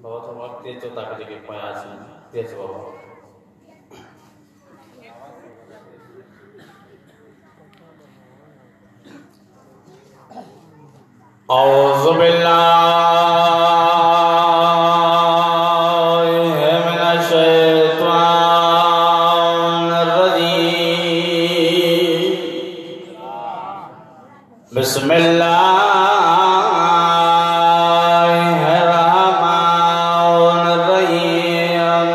बहुत वक्त तेजो तक जगह पाया सी तेजो बाबा औज़ु बिल्लाहि मिनश शैतानिर रजीम बिस्मिल्लाहिर रहमानिर रहीम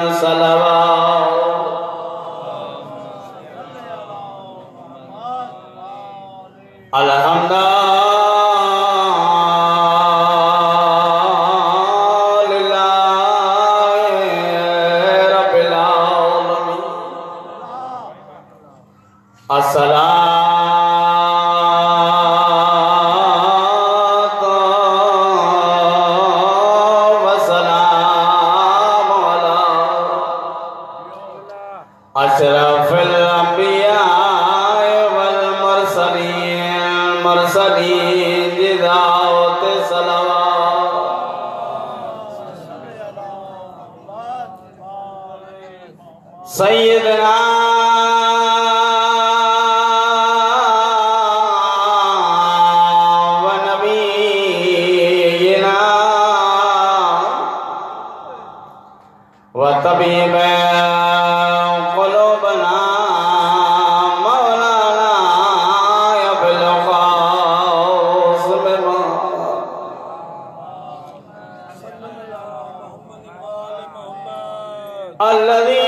सल्लल्लाहु अलहम्दुलिल्लाह अस्सलातु वस्सलामु अला अशरफिल अंबिया वल मुरसलीन जिदावत सलावत सय्यदना तबीब क़ुलूबना मौलाना अबुल क़ासिम अल्लज़ी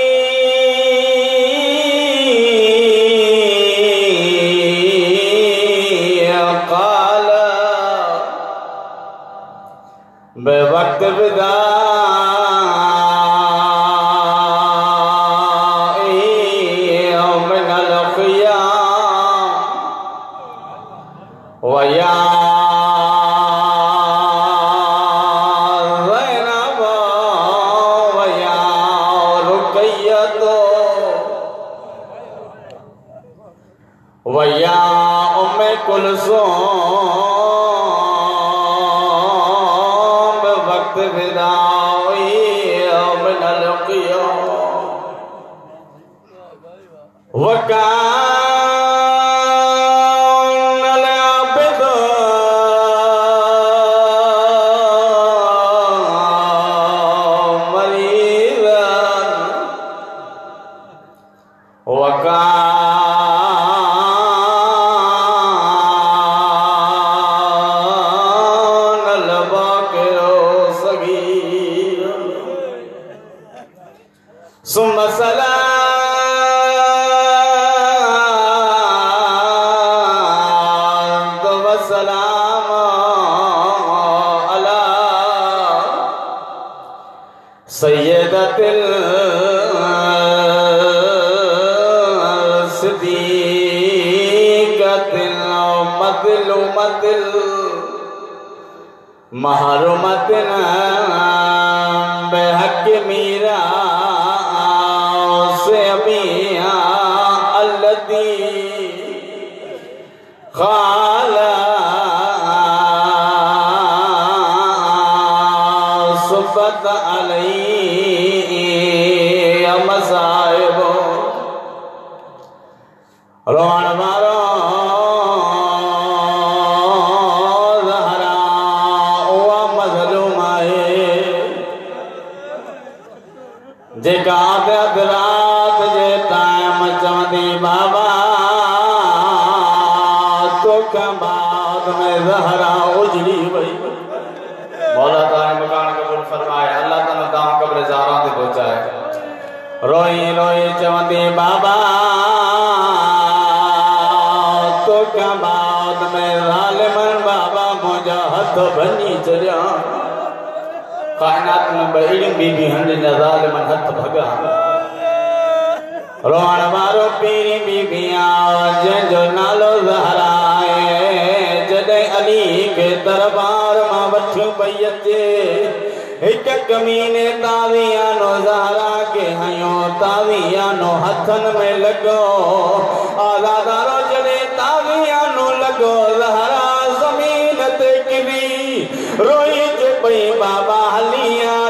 क़ाल बेवक्त विदा वया ज़ैनब वया रुक़य्यतो वया उम्मे कुलसूम वक्त विदाई मिनल क़ियाम वका सय्यदतिल सिद्दीक़तिल मज़लूमतिल महरूमतिन बेहक़ मीरा से अबिया अल्लती क़ाला सुब्बत अलैहि मसाइब रोहन मारो ज़हरा वा मज़लूमाए जेका अध रात जे टाइम चवंदी बाबा तोखा बाद में ज़हरा उजड़ी वई मौला ताला मकान कबूल फरमाए अल्लाह ताला दाम कब्र ज़हरा ते पहुंचाए रोई रोई चवंदी बाबा तोखा बाद में ज़ालिमन बाबा मुंहिंजा हथ भञी छॾिया कायनात में बहिड़ी बीबी हंड ज़ालिमन हथ भॻा रोहण वारो पीरी बीबिया जंहिंजो नालो ज़हरा आहे जॾहिं अली खे दरबार मां वठी पई अचे हिक कमीने तावियानो ज़हरा के हयो तावियानो हथन में लगो आज़ादारो जॾहिं तावियानो लगो ज़हरा ज़मीन ते किरी रोई चे पई बाबा हलिया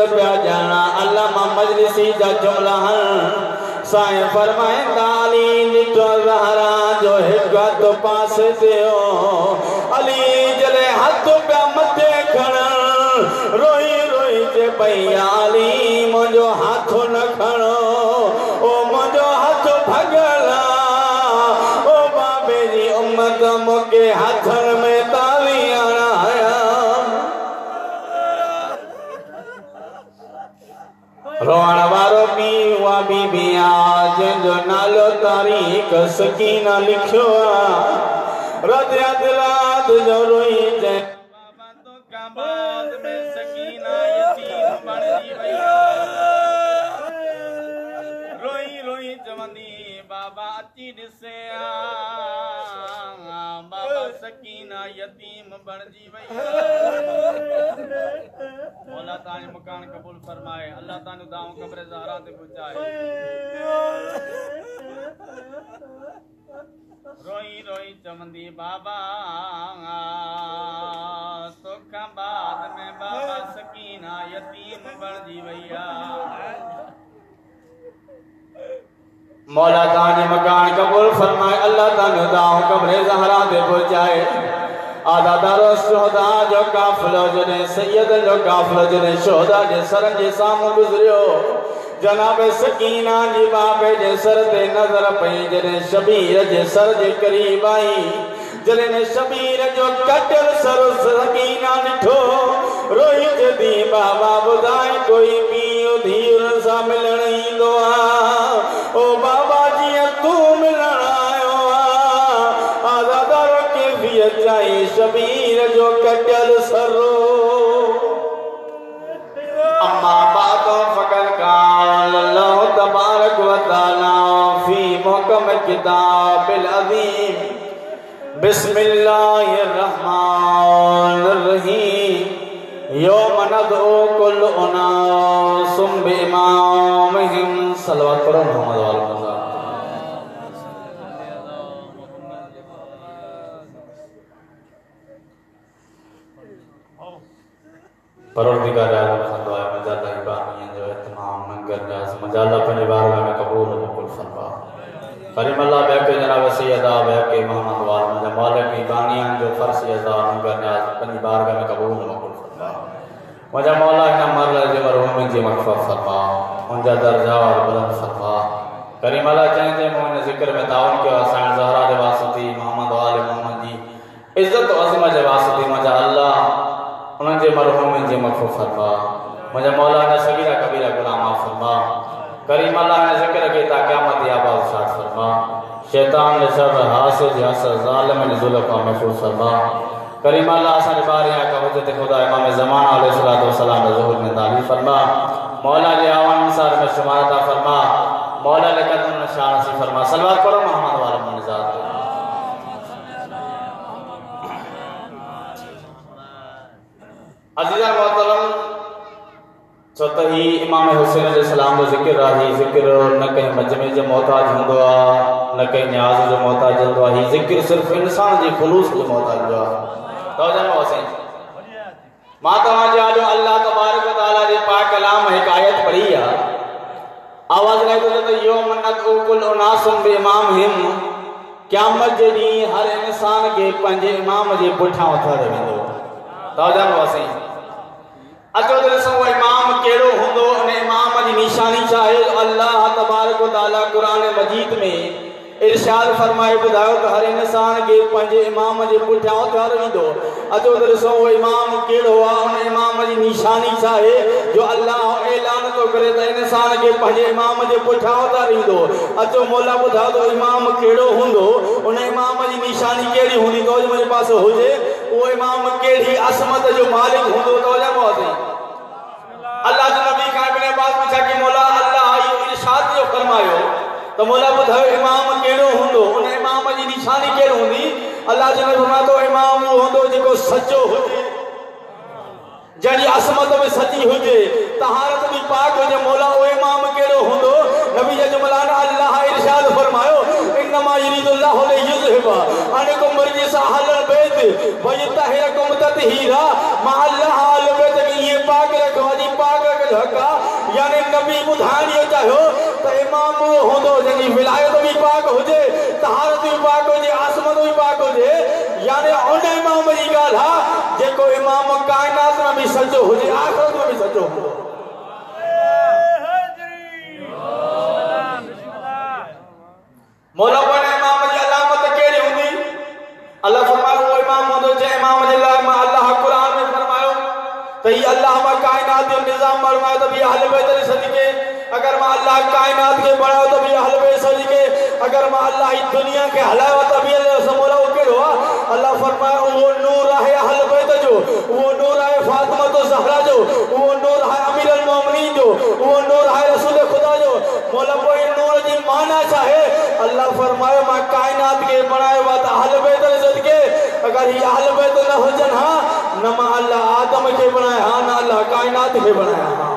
प्या जाना अल्लामा मजलिसी जा जुमला साए फरमाइंदा अली निठो ज़हरा जो हिक तो पास थियो अली जले हाथ प्या मथे खण रोई रोई जे भैया अली मुझो हाथ न खणो ओ मुझो हाथ भगला ओ बाबे जी उम्मत मुके हाथन में ताली आया रोण वारो पी वा बीबिया जो नालो तारीख सकीना लिखो रदिया दिलाद जो रोई जे बाबा तो काबाद में सकीना यतीम बन जी भैया रोई रोई जवंदी बाबा अची दिसे बाबा सकीना यतीम बन जी भैया मौला ताने मकान कबूल फरमाए अल्लाह ताने दाव कब्र ज़हरा ते पहुंचाए रोई रोई चमंदी बाबा तो बाद में बाबा सकीना यतीम बन जी भैया मौला ताने मकान कबूल फरमाए अल्लाह ताने दाव कब्र ज़हरा ते पहुंचाए आदा दारो शोहदा जो काफिलो जने सैयद जो काफिलो जने शोहदा जे सर जे सामू गुजरियो जनाब सकीना जी बाबे जे सर ते नजर पई जने शबीर जे सर जे करीब आई जने शबीर जो कटल सर सकीना निठो रोई जदी बाबा बुधाई कोई पीओ धीर सा मिलण ईंदो आ ओ बाबा जी तू मिलण आयो आ आदा दारो के भी जाई शबीर जो कटल सरो अम्मा बातों फकर काल अल्लाह तबारक व तआला फी मुहकम किताबिल अज़ीम बिस्मिल्लाहिर रहमानिर रहीम यौम नदउ कुल्लु उनासिम बिइमामिहिम सल्लल्लाहु अलैहि मोहम्मद वाले परवरदिगार आलम खुदा मजाला इबानियन जो इत्माम नंगर न्याज मजाला अपनी बारगाह में कबूल मुकुल फरमा करीम अल्लाह बैके जनाब सैयदा बैके मोहम्मद वाल मजा मालिक इबानियन जो फर्ज अदा नंगर न्याज अपनी बारगाह में कबूल मुकुल फरमा मजा मौला इना मरला जे मरहूम जी मगफरत फरमा उनजा दर्जा और बुलंद फरमा करीम अल्लाह चाहे मोहन जिक्र में ताउन के आसान ज़हरा दे वास्ती मोहम्मद वाले मोहम्मद जी इज्जत और अज़मत दे वास्ती मजा अल्लाह उनके मरहूम जी मगफूर फरमा मुझे मौला ने सगीरा कबीरा गुलाम फरमा करीम अल्लाह ने जिक्र के ता क़यामत या बादशाह फरमा शैतान ने शर हासिद या जालिम ने जुल्म का महफूज फरमा करीम अल्लाह सन बारिया का हजरत खुदा इमाम ज़मान अलैहिस्सलातु वस्सलाम ने ज़ुहूर में तालीम फरमा मौला ने आवाम अंसार में शुमार अता फरमा मौला ने कदम निशान सी फरमा सल्लल्लाहु अलैहि मोहम्मद वाले मुनिजात अज़ीज़ान मोहतरम छोत ही इमाम हुसैन अलैहिस्सलाम जो जिक्र रही जिक्र न कहीं मजमे जो मोहताज होंदो आ न कहीं न्याज जो मोहताज होंदो आ ही जिक्र सिर्फ इंसान जी खुलूस जो मोहताज होंदो आ तो जन हुसैन मां तवा जो अल्लाह तबारक व तआला जे पाक कलाम एक आयत पढ़ी आ आवाज ने तो यौम नदउ कुल उनासिम बिइमामिहिम क़यामत जे दी हर इंसान के पंजे इमाम जे पुठा उथारे वेंदो तो जन हुसैन अचो तो ॾिसो इमाम कहिड़ो हूंदो अने इमाम जी निशानी छा आहे अल्लाह तबारक व तआला क़ुरान मजीद में इरशाद फरमाए ॿुधायो त हर इंसान के पंहिंजे इमाम जे पुठियां उथारियो वेंदो अचो त ॾिसो उहो इमाम कहिड़ो आहे उन इमाम जी निशानी छा आहे जो अल्लाह ऐलान थो करे त इंसान के पंहिंजे इमाम जे पुठियां उथारींदो अचो मौला ॿुधायो त इमाम कहिड़ो हूंदो उन इमाम जी निशानी कहिड़ी हूंदी तो मुंहिंजे पास हुजे वो इमाम केड़ी असमत जो मालिक हुंदो तो जमो अथई अल्लाह जो नबी का इब्न अब्बास पूछा कि मौला अल्लाह यो इरशाद जो फरमायो तो मौला बुधायो इमाम केड़ो हुंदो उन इमाम जी निशानी केड़ो हुंदी अल्लाह जो नबी फरमायो तो इमाम वो हुंदो जेको सच्चो हुजे जड़ी असमत में सच्ची हुजे तहारत भी पाक हुजे मौला वो इमाम केड़ो हुंदो नबी जो मौलाना अल्लाह इरशाद फरमायो इन्नमा युरिदुल्लाहु लियुज़हिबा अनकुम रिजसा अहलल बैत व युतहिरकुम तत्हीरा मा अल्लाह अल बैत ये पाक रखो जी पाक जो हका यानी नबी बुधानी चाहियो तो इमाम वो होंदो जंगी विलायत भी पाक हो जे तहारत भी पाक हो जे आसमत भी पाक हो जे यानी उन इमाम जी गाल हा जेको इमाम कायनात में भी सचो हो जे आखिरत में भी सचो हो मौला बने इमाम जी अलामत केड़ी हुंदी अल्लाह फरमायो वो इमाम होंदो जे इमाम जे ला अल्लाह कुरान में फरमायो तो ये अल्लाह मा कायनात जो निजाम फरमायो तो भी अहले बैत सदके अगर मां अल्लाह कायनात के बढ़ाओ तो भी अहले बैत सदके अगर मां अल्लाह इस दुनिया के हलाओ तो भी समोला केड़ो अल्लाह फरमायो वो नूर है अहले बैत जो वो नूर है फातिमा तो ज़हरा जो वो नूर है अमीर अल मोमिनीन जो वो नूर है रसूल खुदा जो मौला वो नूर जी माना चाहे अल्लाह फरमाए मां कायनात के बनाए बात अहले बैत सदके अगर ये अहले बैत न हो जन हां न मां अल्लाह आदम के बनाए हां न अल्लाह कायनात के बनाया हां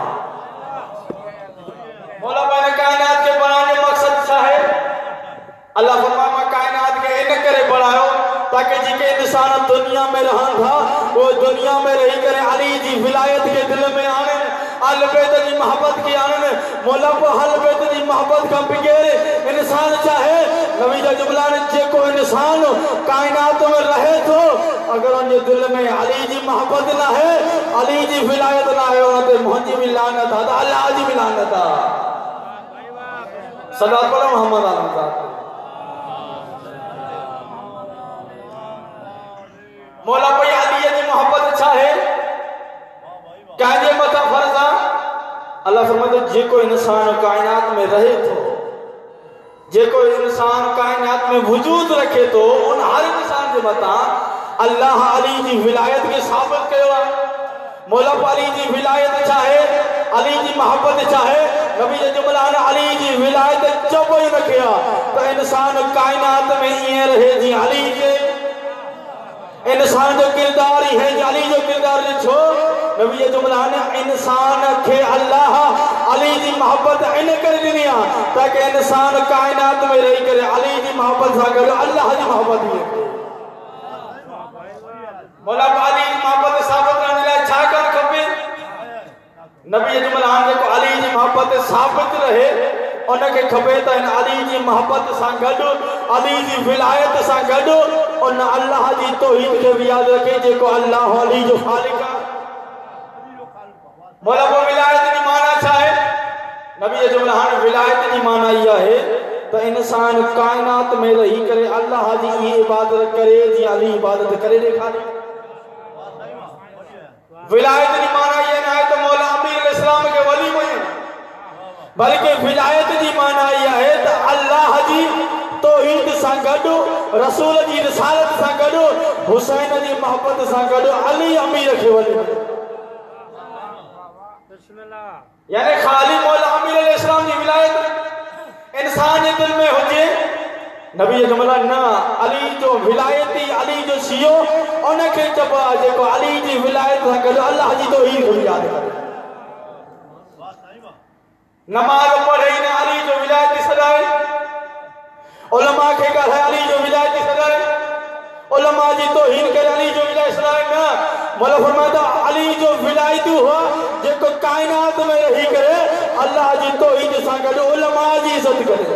मौला ने कायनात के बनाने मकसद छा है अल्लाह फरमाए मां कायनात के इन करे बनायो ताकि जिके इंसान दुनिया में रहन था वो दुनिया में रही करे अली जी विलायत के दिल में आने अहले बैत की मोहब्बत की आने मौला को अहले बैत की मोहब्बत का बगैर इंसान चाहे नबी का जुमला ने जे को इंसान कायनात में रहे तो अगर उनके दिल में अली जी मोहब्बत ना है अली जी विलायत ना है उनते मोहजी भी लानत है अल्लाह जी भी लानत है सल्लल्लाहु अलैहि मोहम्मद अल्लाह मौला कोई अली जी मोहब्बत चाहे काजे मता फर्जा अल्लाह फरमाते जे कोई इंसान कायनात में रहे तो जे कोई इंसान कायनात में वजूद रखे तो उन हर इंसान के मता अल्लाह अली जी विलायत के साबित कयो मौला अली जी विलायत चाहे अली जी मोहब्बत चाहे नबी जे जुमला ने अली जी विलायत जब ही रखिया तो इंसान कायनात में ये रहे जी अली जे इंसान जो किरदार ही है अली जो किरदार छो नबी ये जुमला ने इंसान के अल्लाह अली जी मोहब्बत इन कर दिया ताकि इंसान कायनात में रही करे अली जी मोहब्बत सा करे अल्लाह जी मोहब्बत ही मौला अली मोहब्बत साबित करने लाइ छा कर खपे नबी ये जुमला को अली जी मोहब्बत साबित रहे उनके खपे त अली जी मोहब्बत सा गडो अली जी विलायत सा गडो और अल्लाह जी तौहीद के भी याद रखे जेको अल्लाह अली जो खालिक मौला को विलायत की माना चाहे नबी ये जुमला विलायत की माना यह है तो इंसान कायनात में रही करे अल्लाह जी की इबादत करे जी अली इबादत करे देखा विलायत की माना यह ना है तो मौला अमीर इस्लाम के वली में बल्कि विलायत की माना यह है तो अल्लाह जी तौहीद सा गडो रसूल जी रिसालत सा गडो हुसैन जी मोहब्बत सा गडो अली अमीर के वली यानी खाली मौला अमीर इस्लाम की विलायत इंसान के दिल में हुजे नबी जुमला ना अली जो विलायती अली जो सियो उनके जब जेको अली जी विलायत सा गडो अल्लाह जी तौहीद को याद करे नमाज पढ़े ना अली जो विलायत की सदाए उलमा के कहा है अली जो विलायत की सदाए उलमा जी तौहीद करे अली जो विलायत सदाए ना मौला फरमाता अली जो विलायत हुआ जेको कायनात में रही करे अल्लाह जी तौहीद सा गडो उलमा जी इज्जत करे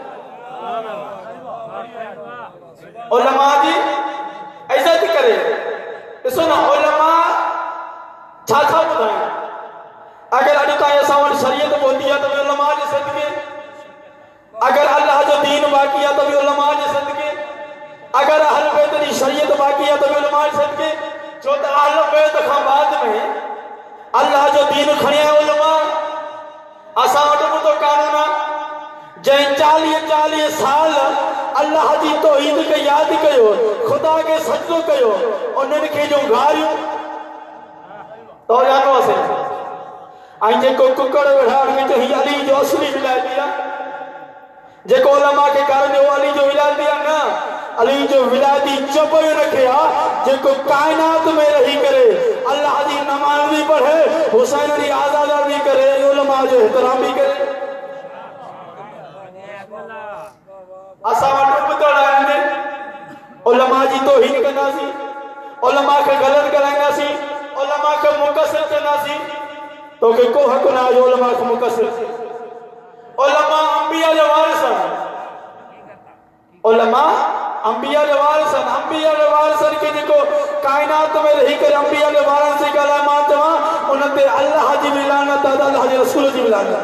उलमा जी इज्जत करे ॾिसो न उलमा छा छा ॿुधाइनि अगर अॼु ताईं असां वटि शरीयत पहुती आहे त बि उलमा जे सदके अगर अल्लाह जो दीन बाक़ी है तो भी उलमा जे सदके अगर अहल बैत की शरीयत बाक़ी है तो भी उलमा जे सदके छो त अहल बैत खां बाद में अल्लाह जो दीन खणी आयो उलमा असां वटि बि तो कानून आहे जंहिं 40 साल अल्लाह जी तौहीद के याद कयो खुदा के सजदो कयो उन्हनि खे जो गारियूं तो जानो असे आई जेको कुकड़ वेठाड़ में तो ही अली जो असली विलायती आहे जेको उलमा के कारण जो अली जो विलायती आहे ना अली जो विलायती जब रखे जेको कायनात में रही करे अल्लाह जी नमाज भी पढ़े हुसैन जी आजादा भी करे उलमा जो एहतराम भी करे असां वटि ॿुधण आहिनि उलमा जी तौहीद कंदासीं उलमा खे ग़लत कराईंदासीं उलमा खे मुकसिर कंदासीं तो के को हक ना जो उलमा को मुकसर उलमा अंबिया जो वारिस उलमा अंबिया जो वारिस के जेको कायनात में रही करे अंबिया जो वारिस से गला मां चवा उनते अल्लाह जी लानत अल्लाह जी रसूल जी लानत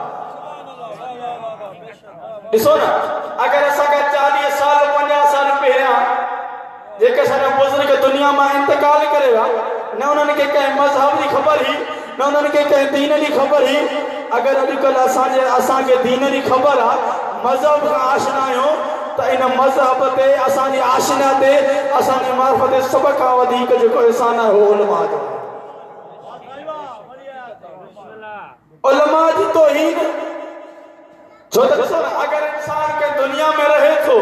ॾिसो न अगर असा का 40 साल 50 साल पहिरियां जेके सारा बुजुर्ग दुनिया में इंतकाल करेगा न उन्होंने के कहीं मजहब की खबर ही न उन्होंने के कहीं दीन की खबर ही अगर अजकल असा के दीन की खबर आ मजहब का आशना आहियूं तो इन मजहब ते असांजी आशना ते असांजी मार्फत सब का वधीक जेको एहसान है वो उलमा जो उलमा जी तौहीद छो त अगर इंसान के दुनिया में रहे तो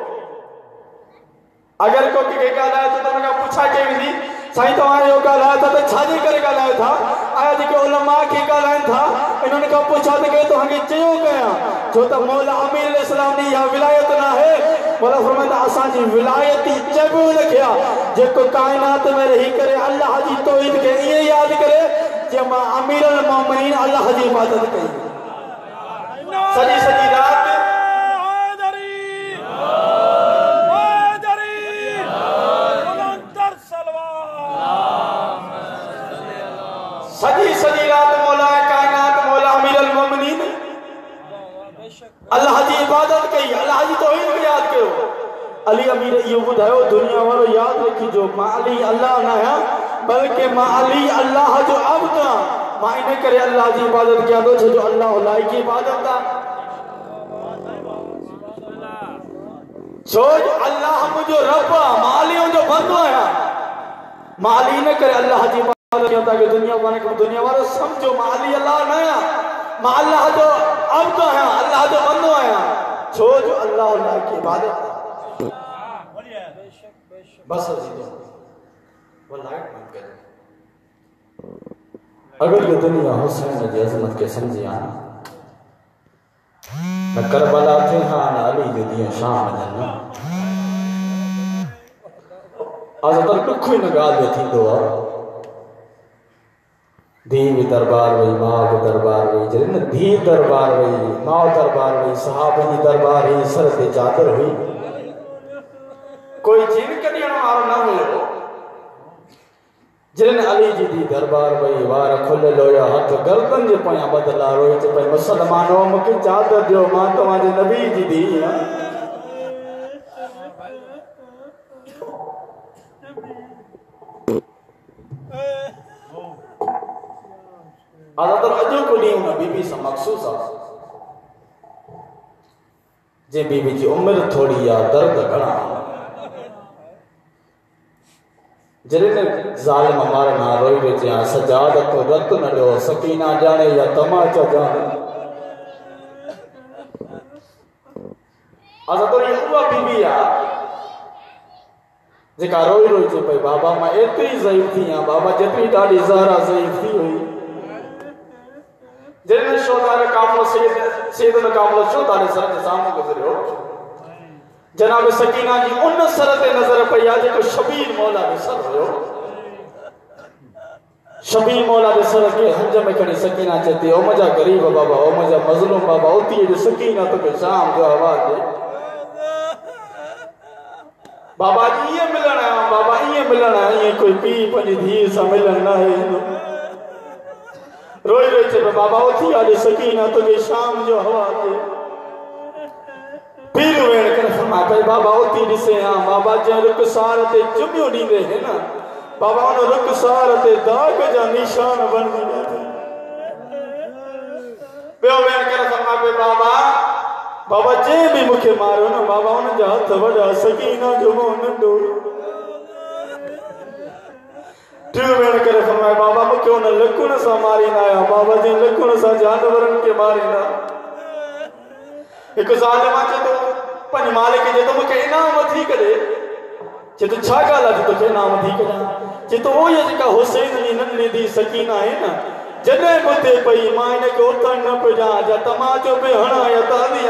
अगर को के गालाए तो उनका पूछा के भी साईं तो आयो गालाए था तो छाजे करे गालाए था आया जेके उलमा के गालाए था इन्होंने का पूछा तो के तो हंगे चयो गया जो तो मौला अमीर इस्लाम दी या विलायत ना है मौला फरमाता असा जी विलायती चबो लखया जेको कायनात में रही करे अल्लाह जी तौहीद के ये याद करे जे मां अमीरुल मोमिनीन अल्लाह जी इबादत कई सजी सजी रात सजी सजी रात मौला कायनात मौला अमीरुल मोमिनीन अल्लाह जी इबादत कई अल्लाह जी तौहीद के याद कयो अली अमीर यो बुधायो दुनिया वालो याद रखी जो मां अली अल्लाह ना है बल्कि मां अली अल्लाह जो अब्द मां इने करे अल्लाह जी इबादत किया तो जो अल्लाह लाई की इबादत दा छो अल्लाह मुझो रब मां अली जो बंदो है मां अली ने करे अल्लाह जी ताकि दुनिया वालों समझो मां अली अल्लाह न आया मां अल्लाह जो अब्द आया अल्लाह जो बंदो आया छो जो अल्लाह की इबादत बस अगर ये दुनिया हुसैन की अजमत के समझी आना न करबला थे हाँ न अली जो दिया शाम जन्ना आज तक दुख ही न गाल थी दो धी भी दरबार वही माँ भी दरबार वही जन धी दरबार वही माँ दरबार वही सहाबे की दरबार ही सर से चादर हुई कोई जीव कॾहिं वारो न हुयो जिन अली जी दी दरबार वही वार खुल लोया हथ गर्दन जे पया बदला रोई च पई मुसलमानो मूंखे चादर दियो मां तव्हांजे नबी जी दी आदर अजो को ॾींहुं हुन बीबी सां मखसूस आहे जे बीबी जी उम्र थोड़ी आहे दर्द घणा जॾहिं ज़ालिम मारना रोई वेचे आ सजाद तो रत न ॾियो सकीना जाने या तमाचा जाने आदर उहा बीबी आहे जेका रोई रोई चे पई बाबा मां एतिरी ज़ईफ़ थी आहियां बाबा जेतिरी ॾाढी ज़हरा ज़ईफ़ थी हुई जैसे शोधारे कामलो सेदन कामलो शोधारे सर के सामने गुजरियो जनाब सकीना जी उन सर ते नजर पई आ जेको शबीर मौला के सर हुयो शबीर मौला के सर के हंज में खड़ी सकीना चती ओ मुझा गरीब बाबा ओ मुझा मजलूम बाबा उती जो सकीना तो के शाम जो आवाज दे बाबा जी ये मिलन आया बाबा ये मिलन आया ये कोई पी पंजी धी सा मिलन ना है रोई रोई चे बाबा उठी आज सकीना तो के शाम जो हवा के पीर वेण कर फरमा पे बाबा उठी दिसे हां बाबा जे रुखसार ते चुमियो दींदे है ना बाबा उन रुखसार ते दाग जा निशान बन गए पे वेण कर फरमा पे बाबा जे भी मुखे मारो ना बाबा उन जा हथ वडा सकीना जो नंढो वेण करे फरमाए बाबा मुखे उन लकुण सा मारीना आया बाबा जी लकुण सा जानवरन के मारीना एक ज़ालिम चे तो पंज मालिक जे तो मुखे इनाम वधी करे चे तो छा गाल जे तो इनाम वधी करे चे तो वो ये जेका हुसैन जी नन्ही दी सकीना है ना जने बुते पई मां इन के उतन न पजा जा तमाचो पे हणा या तादी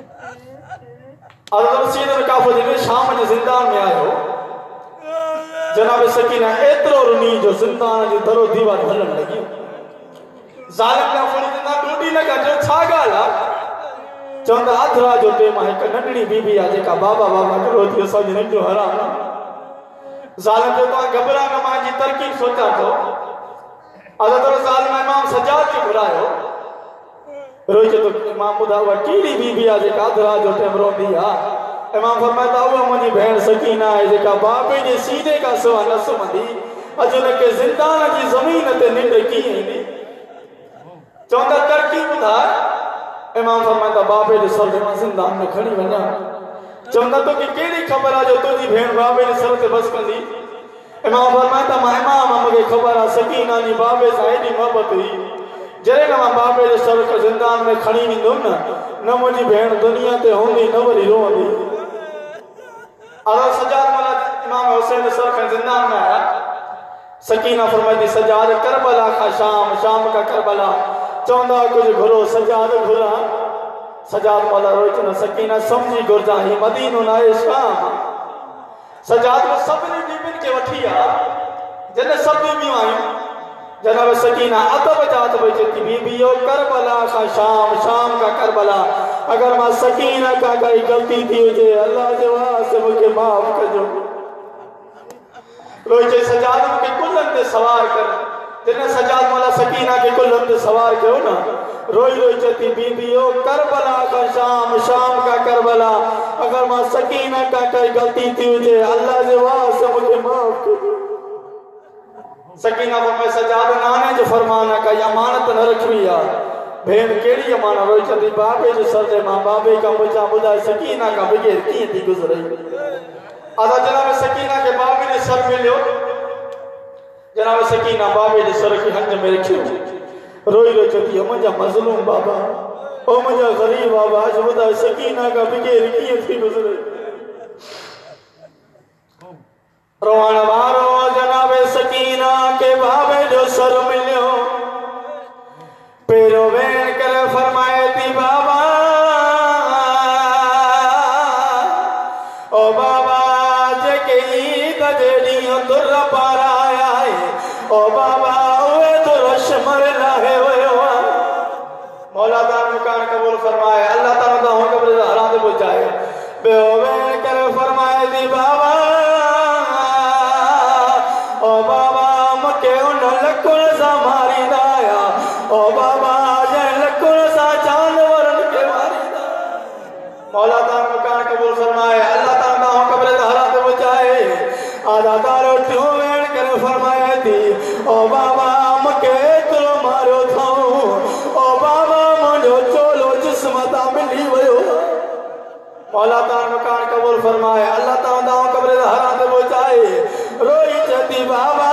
अल्लाह सीन काफो जे शाम जे जिंदान में आयो जनाब सकीना एतरो रुनी जो जिंदान जो दरो दीवार हलन लगी जालिम का फड़ी ना टूटी लगा जो छा गाला चंद आधरा जो टेम है नंढड़ी बीबी आ जेका बाबा बाबा करो थी सज नंढो हराम जालिम जो तो घबरा न मां जी तरकीब सोचा तो अदा तो जालिम इमाम सजाद के बुलायो रोज तो इमाम बुधा हुआ कीड़ी बीबी आ जेका आधरा जो टेम रोंदी आ इमाम फरमाता हुआ मुझी भेण सकीना है जेका बाबे जे सीधे का सवा न सुमंदी अजन के जिंदान की जमीन ते निंड की ईंदी चौंदा तरकीब बुधा इमाम फरमाता बाबे जे सर में जिंदान न खणी वना चौंदा तो की केड़ी खबर आ जो तुजी भेण बाबे जे सर ते बस कंदी इमाम फरमाता मां इमाम मगे खबर आ सकीना नी बाबे सां एडी मोहब्बत हुई जरे ना बाबे जे सर के जिंदान में खणी नींदो न मुझी भेण दुनिया ते होंदी न वरी रोंदी अगर सजाद वाला इमाम हुसैन सर का जिंदान में आया सकीना फरमाती सजाद करबला का शाम का करबला चौंदा कुछ घुरो सजाद घुरा सजाद वाला रोच न सकीना समझी गुरजा ही मदीनो ना शाम सजाद को सभी बीबिन के वठिया जने सब बीबियों आई जनाब सकीना अदब जात बचती बीबियों करबला का शाम का करबला अगर मां सकीना का कोई गलती थी हुजे अल्लाह जे वास्ते मुझे माफ कजो रोजे सजाद के कुल्लन ते सवार कर जने सजाद वाला सकीना के कुल्लन ते सवार कयो ना रोई चती बीबियों करबला का शाम का करबला अगर मां सकीना का कोई गलती थी हुजे अल्लाह जे वास्ते मुझे माफ कजो सकीना में सजाद नाने जो फरमाना का अमानत न रखवी आ भेण केड़ी अमानत रोई चती बाबे जो सर दे मां बाबे का मुझा बुधा सकीना का बगैर की थी गुजरी आधा जनाब सकीना के बाबे ने सर मिलियो जनाब सकीना बाबे ने सर की हंज में रखियो रोई चती मुझा मजलूम बाबा ओ मुझा गरीब बाबा आज बुधा सकीना का बगैर की थी गुजरी रोहन वारो जनाब सकीना के बाबे जो सर मिलियो पेरो वेण करे फरमाए थी बाबा ओ बाबा जेके ईद जेडी दुर पारा आया है ओ बाबा ओए दुर शमर लाहे होया मौला ताला मुकान कबूल फरमाए अल्लाह ताला दा हो कब्र हरा दे बुझाए पेरो वेण करे फरमाए थी बाबा ओ बाबा मके उन लकुण सा मारी दाया ओ बाबा जे लकुण सा जानवरन के मारी दाया मौला ताला मुकान कबूल फरमाए अल्लाह ताला हो कब्र हरा दे बुझाए आधा तारो क्यों वेण करे फरमाए थी ओ बाबा मके तो मारो थाऊ ओ बाबा मुझो चोलो जिस्म ता मिली वयो मौला ताला मुकान कबूल फरमाए अल्लाह ताला हो कब्र हरा दे बुझाए रोई चती बाबा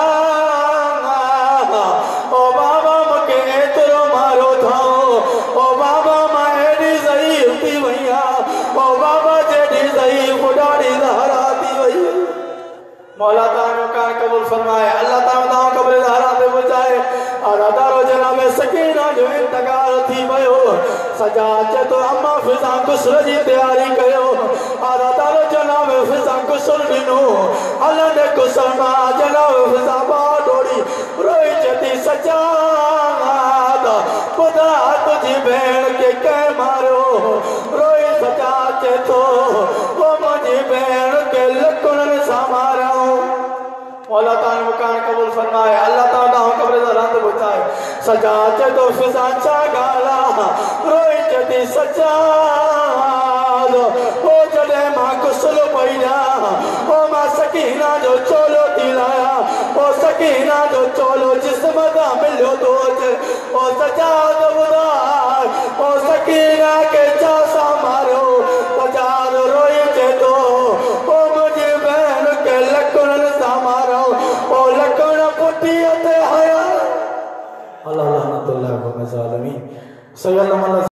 ओ बाबा मके एतरो मारो थाओ ओ बाबा माएडी सही थी भैया ओ बाबा जेडी सही बुढ़ाड़ी हरा दी भई मौला ताला का कबूल फरमाए अल्लाह ताला कब्र हरा दे बुझाए और अदारो जनाब सकीना जो इंतकाल थी भयो सजाद तो अम्मा फिजा कुसर जी तैयारी कयो और अदारो जनाब फिजा कुसर दिनो अल्लाह ने कुसर मा जनाब फिजा बा डोरी रोई चती सजाद खुदा तुझी भेण के कह मारो रोई सजाद तो वो मुझी भेण के लकुण सा मारो मौला ताला मुकान कबूल फरमाए अल्लाह ताला हो कब्र रंद बुझाए सजाद तो फिजा चा गाला रोई चती सजाद ओ जडे मां कुसल पईया ओ मां सकीना जो चोलो दिलाया ओ सकीना जो चोलो जिस्म दा मिलो दोज ओ सजाद बुदा ओ सकीना के चासा मारो सजाद रोई के दो ओ मुझे बहन के लकुण सा मारो ओ लकुण पुटी ते हया अल्लाह लानतुल्लाह व मज़ालिमी सल्लल्लाहु